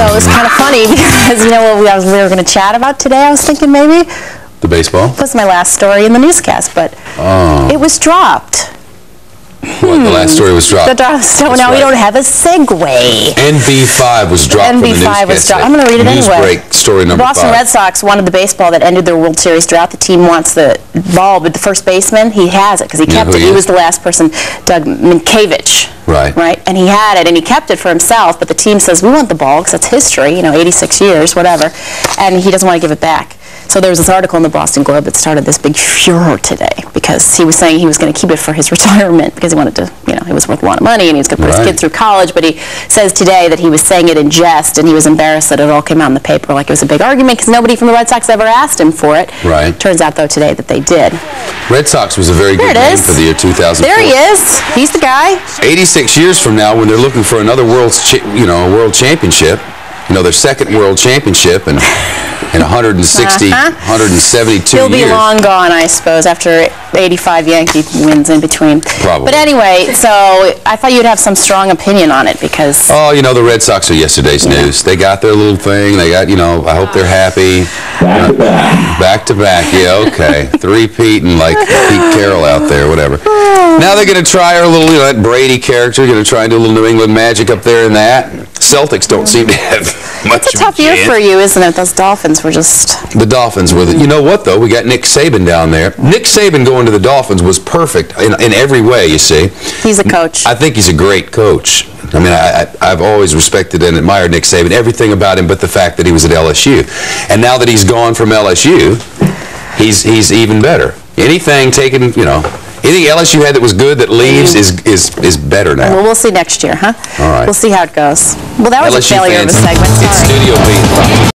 So it was kind of funny because, you know what we were going to chat about today, I was thinking maybe? The baseball? It was my last story in the newscast, but it was dropped. What, the last story was dropped? So now we don't have a segue. NB5 was dropped from the newscast. NB5 was dropped. I'm going to read it anyway. Newsbreak, story number 5. The Boston Red Sox wanted the baseball that ended their World Series drought. The team wants the ball, but the first baseman, he has it because he kept it. He was the last person, Doug Minkiewicz. Right. Right? And he had it, and he kept it for himself, but the team says, we want the ball because that's history, 86 years, whatever, and he doesn't want to give it back. So there was this article in the Boston Globe that started this big furor today because he was saying he was going to keep it for his retirement because he wanted to, it was worth a lot of money and he was going to put his kid through college. But he says today that he was saying it in jest and he was embarrassed that it all came out in the paper like it was a big argument because nobody from the Red Sox ever asked him for it. Right. Turns out, though, today that they did. Red Sox was a very good name for the year 2004. There he is. He's the guy. 86 years from now when they're looking for another world championship, their second world championship and in 172 He'll be years. long gone, I suppose, after 85 Yankee wins in between. Probably. But anyway, so I thought you'd have some strong opinion on it because... Oh, the Red Sox are yesterday's news. They got their little thing. They got, I hope they're happy. Back to back. Yeah, okay. Three-peating like Pete Carroll out there, whatever. Now they're going to try our little, that Brady character, going to try and do a little New England magic up there in that. Celtics don't seem to have much It's a tough year for you, isn't it? Those Dolphins were just... The Dolphins were You know what, though? We got Nick Saban down there. Nick Saban going to the Dolphins was perfect in every way, you see. He's a coach. I think he's a great coach. I mean, I've always respected and admired Nick Saban, everything about him but the fact that he was at LSU. And now that he's gone from LSU, he's even better. Anything taken, anything LSU had that was good that leaves is better now. Well, we'll see next year, huh? All right. We'll see how it goes. Well, that was LSU a failure of a segment. Sorry. It's Studio B.